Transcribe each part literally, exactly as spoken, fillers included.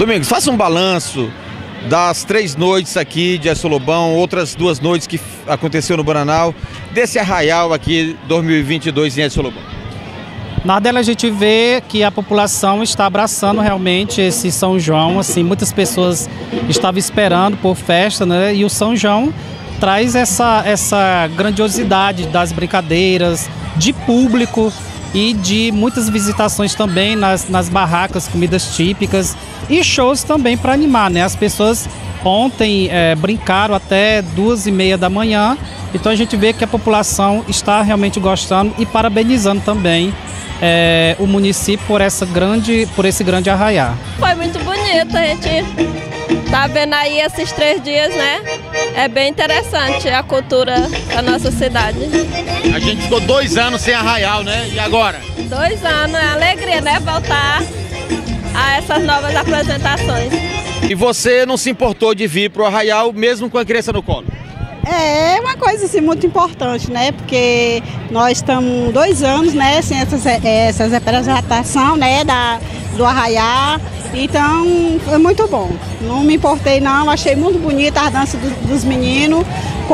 Domingos, faça um balanço das três noites aqui de Assolobão, outras duas noites que aconteceu no Bananal, desse arraial aqui dois mil e vinte e dois em Assolobão. Na dela a gente vê que a população está abraçando realmente esse São João, assim, muitas pessoas estavam esperando por festa, né? E o São João traz essa, essa grandiosidade das brincadeiras, de público e de muitas visitações também nas, nas barracas, comidas típicas e shows também para animar, né? As pessoas ontem é, brincaram até duas e meia da manhã, então a gente vê que a população está realmente gostando e parabenizando também É, o município por, essa grande, por esse grande arraiá. Foi muito bonito, a gente tá vendo aí esses três dias, né? É bem interessante a cultura da nossa cidade. A gente ficou dois anos sem arraial, né? E agora? Dois anos, é alegria, né? Voltar a essas novas apresentações. E você não se importou de vir pro arraial mesmo com a criança no colo? É uma coisa assim, muito importante, né? Porque nós estamos dois anos, né, sem essas, essas representação, né, da, do arraiá. Então foi muito bom. Não me importei não, achei muito bonita a dança do, dos meninos,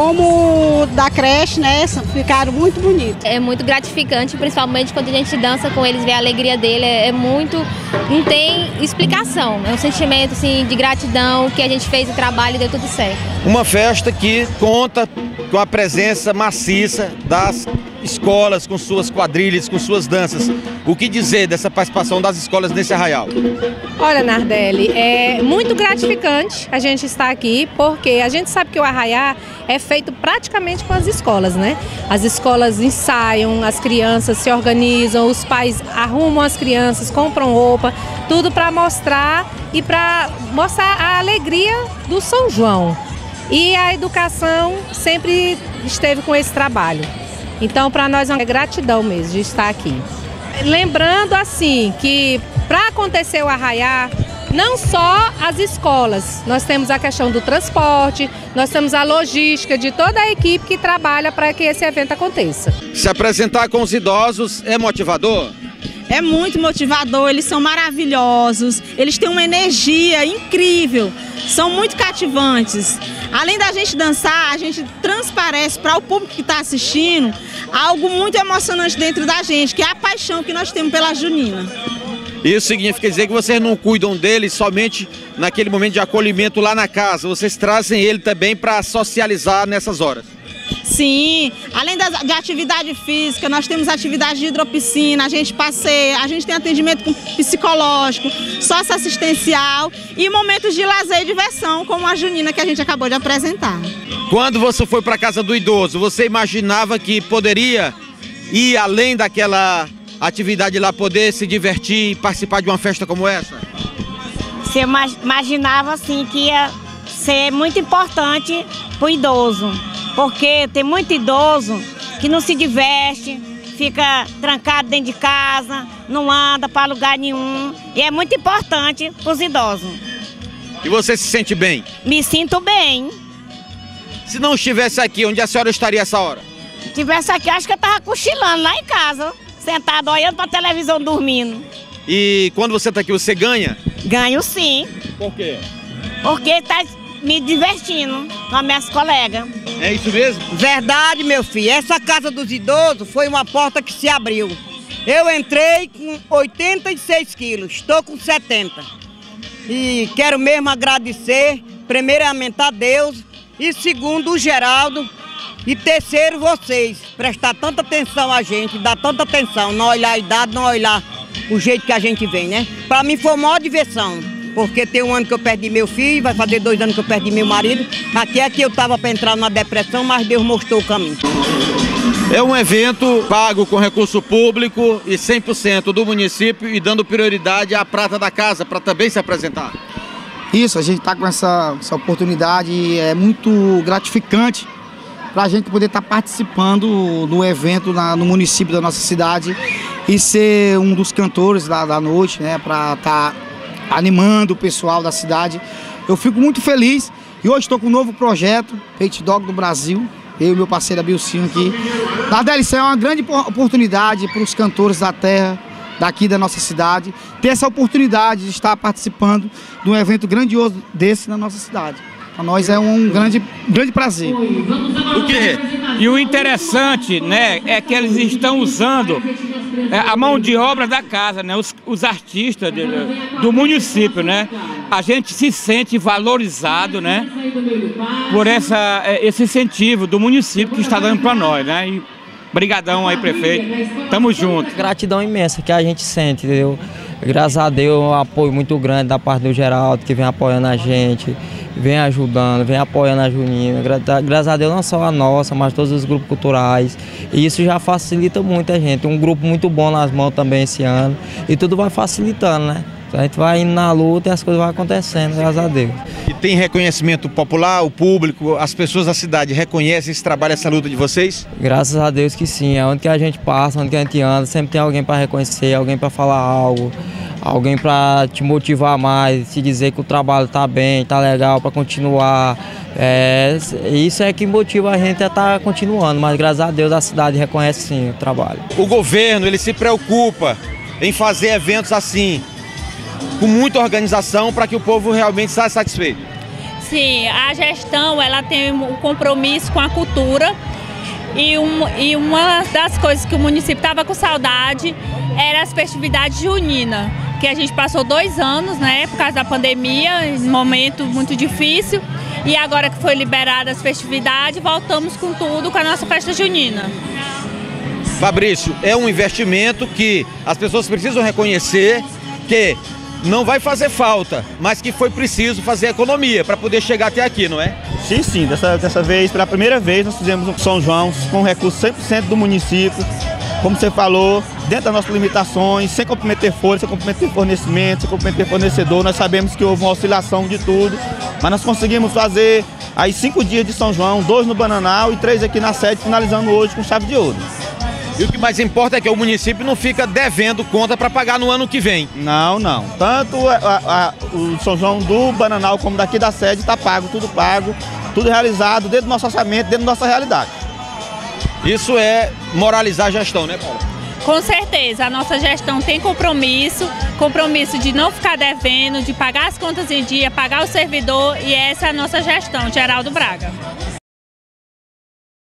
como da creche, né? Ficaram muito bonitos. É muito gratificante, principalmente quando a gente dança com eles, ver a alegria dele. É, é muito, não tem explicação. É um sentimento assim de gratidão que a gente fez o trabalho e deu tudo certo. Uma festa que conta com a presença maciça das escolas, com suas quadrilhas, com suas danças. O que dizer dessa participação das escolas nesse arraial? Olha, Nardelli, é muito gratificante a gente estar aqui, porque a gente sabe que o arraiá é feito praticamente com as escolas, né? As escolas ensaiam, as crianças se organizam, os pais arrumam as crianças, compram roupa, tudo para mostrar e para mostrar a alegria do São João. E a educação sempre esteve com esse trabalho. Então, para nós é uma gratidão mesmo de estar aqui. Lembrando, assim, que para acontecer o arraiá, não só as escolas, nós temos a questão do transporte, nós temos a logística de toda a equipe que trabalha para que esse evento aconteça. Se apresentar com os idosos é motivador? É muito motivador, eles são maravilhosos, eles têm uma energia incrível, são muito cativantes. Além da gente dançar, a gente transparece para o público que está assistindo algo muito emocionante dentro da gente, que é a paixão que nós temos pela junina. Isso significa dizer que vocês não cuidam dele somente naquele momento de acolhimento lá na casa, vocês trazem ele também para socializar nessas horas. Sim, além da, de atividade física, nós temos atividade de hidropiscina, a gente passeia, a gente tem atendimento psicológico, socioassistencial e momentos de lazer e diversão, como a junina que a gente acabou de apresentar. Quando você foi para a casa do idoso, você imaginava que poderia ir além daquela atividade lá, poder se divertir e participar de uma festa como essa? Você imaginava assim que ia ser muito importante para o idoso. Porque tem muito idoso que não se diverte, fica trancado dentro de casa, não anda para lugar nenhum. E é muito importante para os idosos. E você se sente bem? Me sinto bem. Se não estivesse aqui, onde a senhora estaria essa hora? Se estivesse aqui, acho que eu estava cochilando lá em casa, sentado olhando para a televisão, dormindo. E quando você está aqui, você ganha? Ganho sim. Por quê? Porque está me divertindo com as minhas colegas. É isso mesmo? Verdade, meu filho. Essa casa dos idosos foi uma porta que se abriu. Eu entrei com oitenta e seis quilos, estou com setenta. E quero mesmo agradecer, primeiramente a Deus, e segundo o Geraldo, e terceiro vocês, prestar tanta atenção a gente, dar tanta atenção, não olhar a idade, não olhar o jeito que a gente vem, né? Para mim foi uma maior diversão. Porque tem um ano que eu perdi meu filho, vai fazer dois anos que eu perdi meu marido. Aqui é que eu estava para entrar numa depressão, mas Deus mostrou o caminho. É um evento pago com recurso público e cem por cento do município e dando prioridade à prata da casa para também se apresentar. Isso, a gente está com essa, essa oportunidade e é muito gratificante para a gente poder estar tá participando do evento na, no município da nossa cidade e ser um dos cantores da, da noite, né, para estar... Tá animando o pessoal da cidade. Eu fico muito feliz e hoje estou com um novo projeto, Peito Dog do Brasil, eu e meu parceiro Abilcinho aqui. Na D L C é uma grande oportunidade para os cantores da terra daqui da nossa cidade, ter essa oportunidade de estar participando de um evento grandioso desse na nossa cidade. Para nós é um grande, grande prazer. O quê? E o interessante, né, é que eles estão usando a mão de obra da casa, né, os, os artistas de, do município, né. A gente se sente valorizado, né, por essa, esse incentivo do município que está dando para nós, né. E, brigadão aí, prefeito. Tamo junto. Gratidão imensa que a gente sente, entendeu? Graças a Deus, um apoio muito grande da parte do Geraldo, que vem apoiando a gente, vem ajudando, vem apoiando a Junina. Graças a Deus, não só a nossa, mas todos os grupos culturais. E isso já facilita muito a gente. Um grupo muito bom nas mãos também esse ano. E tudo vai facilitando, né? A gente vai indo na luta e as coisas vão acontecendo, graças a Deus. E tem reconhecimento popular, o público, as pessoas da cidade reconhecem esse trabalho, essa luta de vocês? Graças a Deus que sim. É onde que a gente passa, onde que a gente anda, sempre tem alguém para reconhecer, alguém para falar algo, alguém para te motivar mais, te dizer que o trabalho está bem, está legal para continuar. É, isso é que motiva a gente a estar tá continuando, mas graças a Deus a cidade reconhece sim o trabalho. O governo, ele se preocupa em fazer eventos assim, com muita organização, para que o povo realmente saia satisfeito. Sim, a gestão ela tem um compromisso com a cultura e, um, e uma das coisas que o município estava com saudade era as festividades juninas, que a gente passou dois anos, né, por causa da pandemia, um momento muito difícil, e agora que foi liberada as festividades, voltamos com tudo com a nossa festa junina. Fabrício, é um investimento que as pessoas precisam reconhecer que não vai fazer falta, mas que foi preciso fazer economia para poder chegar até aqui, não é? Sim, sim. Dessa, dessa vez, pela primeira vez, nós fizemos um São João com recurso cem por cento do município, como você falou, dentro das nossas limitações, sem comprometer folha, sem comprometer fornecimento, sem comprometer fornecedor. Nós sabemos que houve uma oscilação de tudo, mas nós conseguimos fazer aí cinco dias de São João, dois no Bananal e três aqui na sede, finalizando hoje com chave de ouro. E o que mais importa é que o município não fica devendo conta para pagar no ano que vem. Não, não. Tanto a, a, o São João do Bananal como daqui da sede está pago, tudo pago, tudo realizado dentro do nosso orçamento, dentro da nossa realidade. Isso é moralizar a gestão, né, Paula? Com certeza, a nossa gestão tem compromisso, compromisso de não ficar devendo, de pagar as contas em dia, pagar o servidor, e essa é a nossa gestão, Geraldo Braga.